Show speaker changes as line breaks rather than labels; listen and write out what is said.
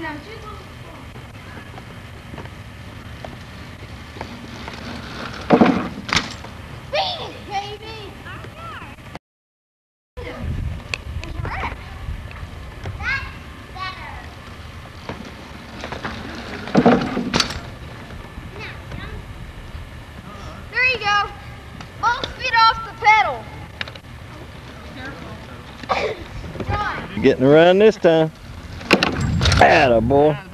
There you go. Both feet off the pedal.
Getting around this time. Atta boy.